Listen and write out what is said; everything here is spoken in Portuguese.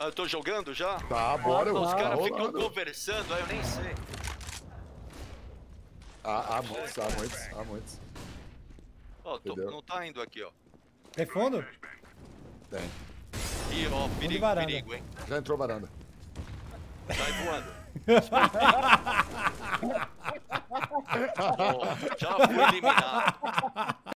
eu tô jogando já? Tá, bora. Os caras tá ficam rolando. conversando, aí eu nem sei. Há muitos. Ó, Entendeu? não tá indo aqui, ó. Tem fundo? Tem. Ih, ó, perigo, varanda. perigo, hein? Já entrou varanda. Sai voando. Ó, já fui eliminado.